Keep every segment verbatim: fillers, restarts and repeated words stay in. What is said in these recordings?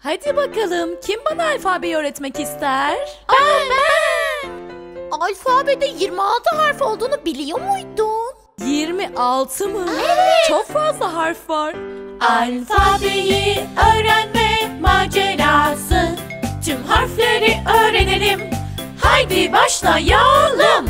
Hadi bakalım, kim bana alfabeyi öğretmek ister? Ben, ben. Alfabede yirmi altı harf olduğunu biliyor muydun? yirmi altı mı? Evet. Çok fazla harf var. Alfabeyi öğrenme macerası. Tüm harfleri öğrenelim. Haydi başlayalım.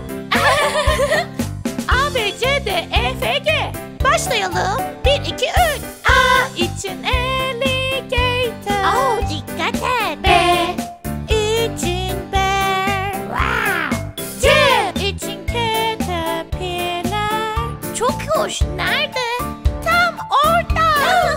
A, B, C, D, E, F, G. Başlayalım. Bir, iki, üç. A için alligator. Oh, dikkat et. B için bear. Wow. C için caterpillar. Çok hoş. Nerede? Tam orada.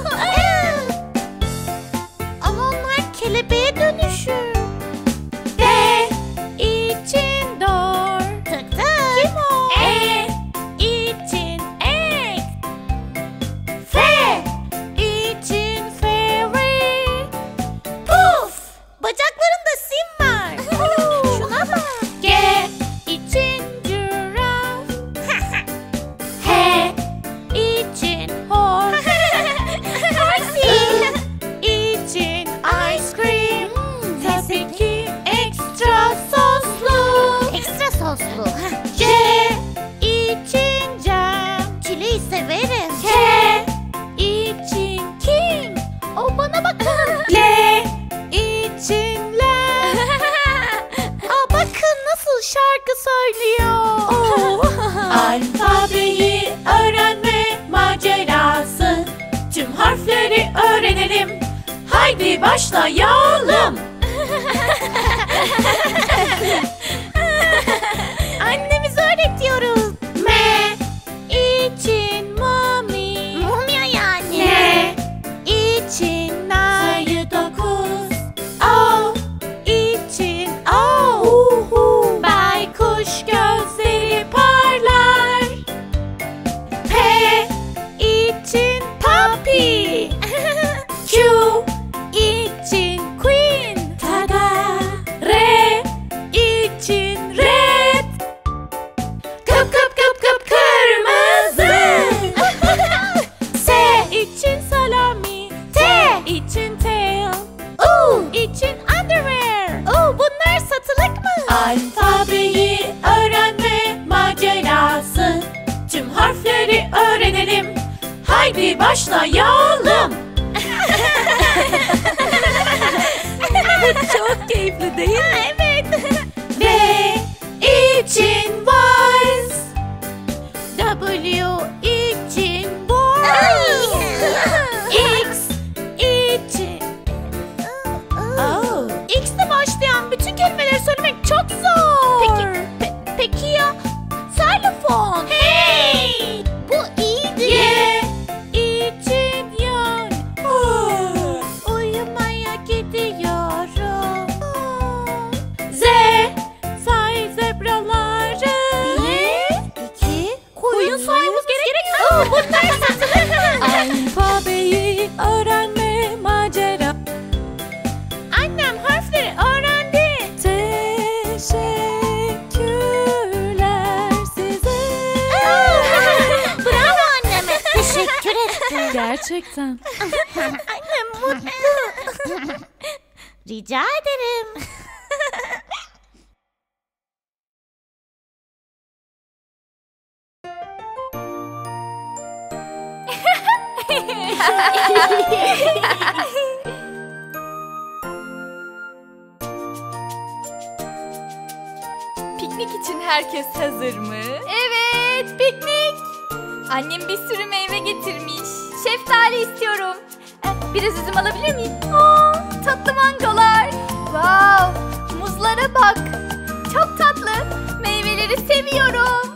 Ama onlar kelebeğe dönüşür. D için door. Tık tık. Kim o? E için egg. F için fairy. Puf! Bacaklarında sim var. Şuna bak. G için giraffe. H için horse. Taksi için ice cream. Tabii ki ekstra soslu. Ekstra soslu. C için cam. Çileği severim. K için king. O bana bakın. L için lamb. Aa, bakın nasıl şarkı söylüyor. Alfabeyi öğrenme macerası. Tüm harfleri öğrenelim. Haydi başlayalım. Annemiz öğretiyoruz. M için mommy. Mumya yani. N için nine. Sayı dokuz. O için oh. Baykuş gözleri parlar. P için puppy. Q için queen. Tada. R için red. Kıp kıp kıp kıp kırmızı. S için salami. T için tail. U için underwear. Oo, bunlar satılık mı? Alfabeyi öğrenme macerası. Tüm harfleri öğrenelim. Haydi başlayalım. Çok keyifli değil mi? Evet. V için vals. W için boy. X için Oh. X'le başlayan bütün kelimeleri söylemek çok zor. Peki, pe- peki ya xylofon? Hey! Bu iyiydi. Y için yan. Uyumaya gidiyorum. Z Say zebraları. Bir, iki, koyun saymamız gerek. Aa, bunlar satılır mı? Alfabeyi öğrenme macera. Annem harfleri öğrendi. Teşekkürler size. Bravo anneme. Teşekkür ettim. Gerçekten. Annem mutlu. Rica ederim. Piknik için herkes hazır mı? Evet, piknik. Annem bir sürü meyve getirmiş. Şeftali istiyorum. Eh, Biraz üzüm alabilir miyim? Aa, tatlı mangolar. Wow, muzlara bak. Çok tatlı. Meyveleri seviyorum.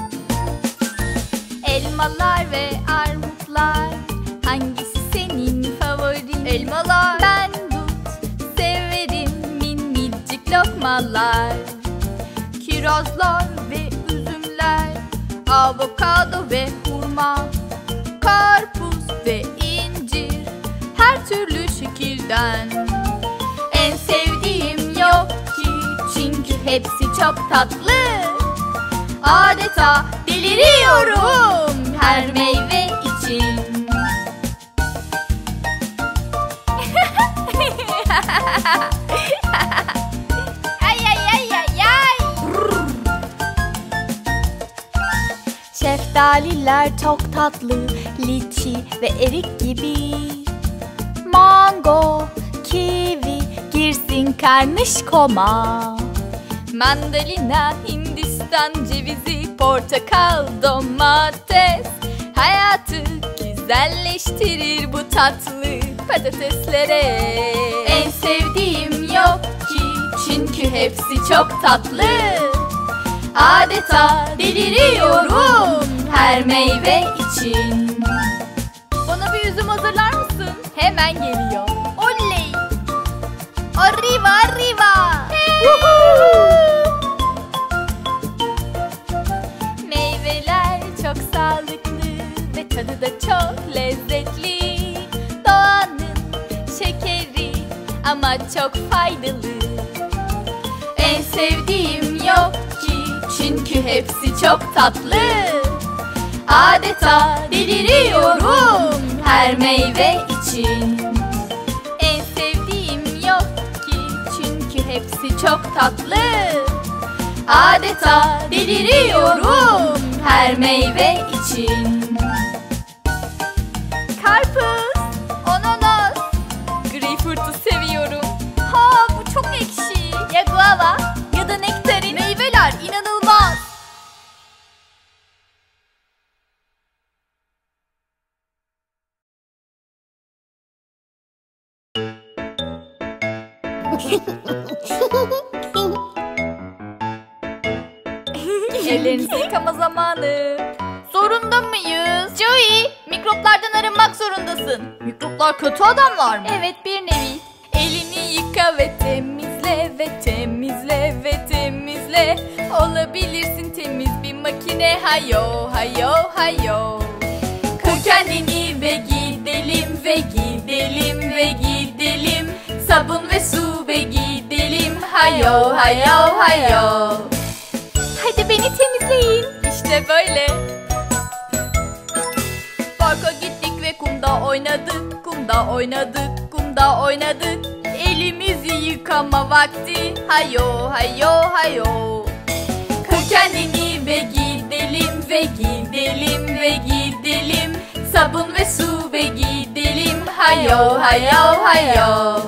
Elmalar ve armutlar. Hangisi senin favorin? Elmalar. Ben dut severim, minicik lokmalar. Kirazlar ve üzümler, avokado ve hurma, karpuz ve incir, her türlü şekilden. En sevdiğim yok ki, çünkü hepsi çok tatlı. Adeta deliriyorum her meyve için. Şeftaliler çok tatlı, liçi ve erik gibi. Mango, kivi girsin karnışkoma. Mandalina, Hindistan cevizi, portakal, domates hayatı güzelleştirir bu tatlı patateslere. En sevdiğim yok ki çünkü hepsi çok tatlı. Adeta deliriyorum her meyve için. Bana bir üzüm hazırlar mısın? Hemen geliyor. Oley! Arriva arriva! Meyveler çok sağlıklı ve tadı da çok lezzetli. Doğanın şekeri ama çok faydalı. En sevdiğim yok ki çünkü hepsi çok tatlı. Adeta deliriyorum her meyve için. En sevdiğim yok ki çünkü hepsi çok tatlı. Adeta deliriyorum her meyve için. Karpuz, ananas, greyfurtu seviyorum. Ha, bu çok ekşi. Ya guava ya da nektarin. Meyveler inanılmaz. Ellerinizi yıkama zamanı. Zorunda mıyız? Joey, mikroplardan arınmak zorundasın. Mikroplar kötü adamlar mı? Evet, bir nevi. Elini yıka ve temizle ve temizle ve temizle. Olabilirsin temiz bir makine. Hayo hayo hayo. Kır kendini ve gidelim ve gidelim ve gidelim. Sabun ve su ve gidelim. Hayo hayo hayo. Hadi beni temizleyin. İşte böyle. Parka gittik ve kumda oynadık. Kumda oynadık, kumda oynadık. Elimizi yıkama vakti. Hayo hayo hayo. Kır kendini ve gidelim ve gidelim ve gidelim. Sabun ve su ve gidelim. Hayo hayo hayo.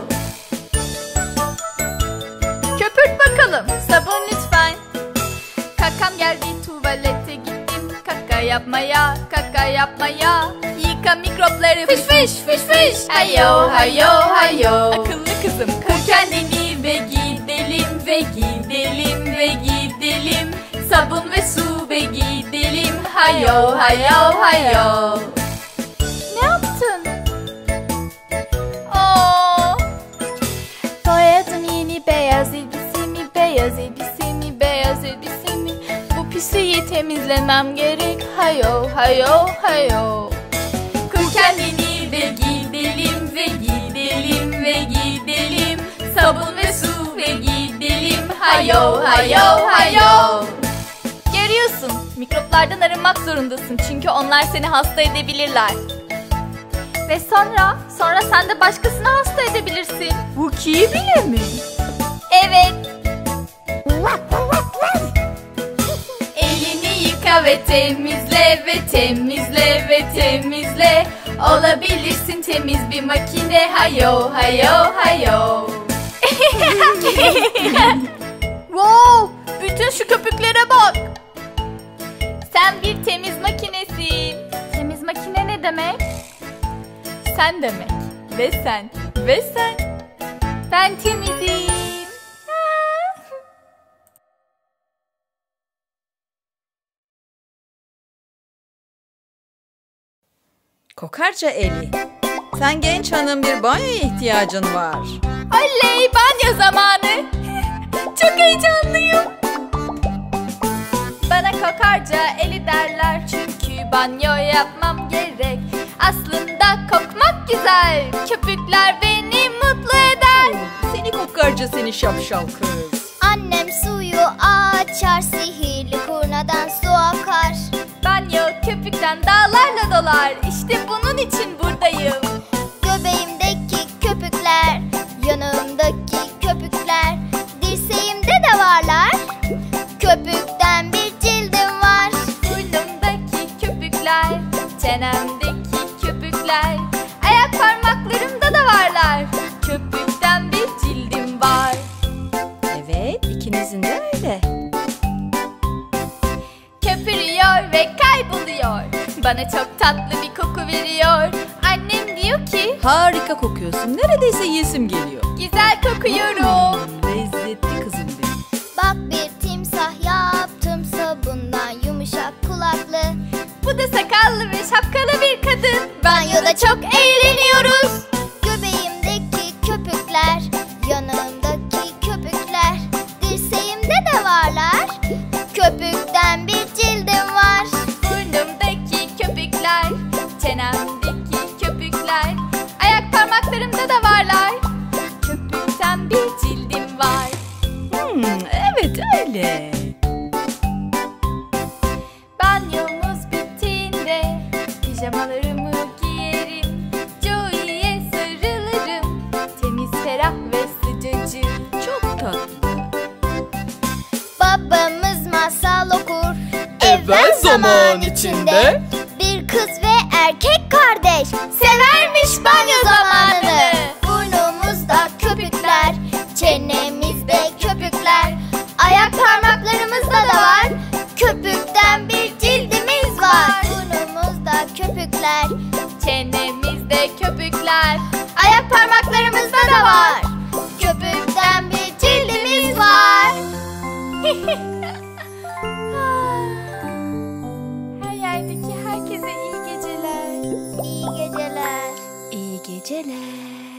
Köpürt bakalım. Sabun lütfen. Kakam geldi, tuvalete gittim. Kaka yapmaya, kaka yapmaya. Yıka mikropları. Fiş fiş fiş fiş. Hayo hayo hayo. Akıllı kızım. Kır kendini ve gidelim ve gidelim ve gidelim. Sabun ve su ve gidelim. Hayo hayo hayo. Ne yaptın? Aa. Boyadım yeni beyaz elbisemi, beyaz elbisemi, beyaz elbisemi. Bu pisliği temizlemem gerek. Hayo hayo hayo. Kır kendini ve gidelim ve gidelim ve gidelim. Sabun ve su ve gidelim. Hayo hayo hayo. Görüyorsun, mikroplardan arınmak zorundasın çünkü onlar seni hasta edebilirler. Ve sonra, sonra sen de başkasını hasta edebilirsin. Bu ki bile mi? Evet. Elini yıka ve temizle ve temizle ve temizle. Olabilirsin temiz bir makine. Hayo hayo hayo. Wow, bütün şu köpüklere bak. Sen bir temiz makinesin. Temiz makine ne demek? Sen demek. Ve sen. Ve sen. Ben temizim. Kokarca Eli, sen genç hanım, bir banyoya ihtiyacın var. Oley, banyo zamanı. Çok heyecanlıyım. Bana kokarca Eli derler çünkü banyo yapmam gerek. Aslında kokmak güzel, köpükler beni mutlu eder. Seni kokarca, seni şapşal kız. Annem suyu açar, sihirli kurnadan su akar. Banyo köpükten dağlarla dolar, işte bunun için buradayım. Göbeğimdeki köpükler, yanımdaki köpükler, dirseğimde de varlar. Köpükten bir cildim var. Burnumdaki köpük Çenemdeki köpükler, ayak parmaklarımda da varlar. Köpükten bir cildim var. Evet, ikinizin de öyle. Köpürüyor ve kayboluyor. Bana çok tatlı bir koku veriyor. Annem diyor ki Harika kokuyorsun. Neredeyse yiyesim geliyor. güzel kokuyorum. Lezzetli kızım benim. Bak bir timsah yaptım sabundan yumuşak kulaklı. Bu da sakallı ve şapkalı bir kadın. Banyoda çok eğleniyoruz. Göbeğimdeki köpükler, yanağımdaki köpükler, dirseğimde de varlar. Köpükten bir cildim var. Burnumdaki köpükler, çenemdeki köpükler, ayak parmaklarımda da varlar. Köpükten bir cildim var. Hmm, evet öyle. Banyomuz bittiğinde pijamalarımı giyerim. Joey'e sarılırım. Temiz, ferah ve sıcacık. Çok tatlı. Babamız masal okur. Evvel zaman içinde bir kız ve erkek kardeş severmiş banyo zamanını. Burnumuzda köpükler, çenemizde köpükler, ayak parmaklarımızda da var. Köpükten bir cildimiz var. Burnumuzda köpükler, Çenemizde köpükler, ayak parmaklarımızda da var. Köpükten bir cildimiz var. her yerdeki herkese iyi geceler. İyi geceler. İyi geceler.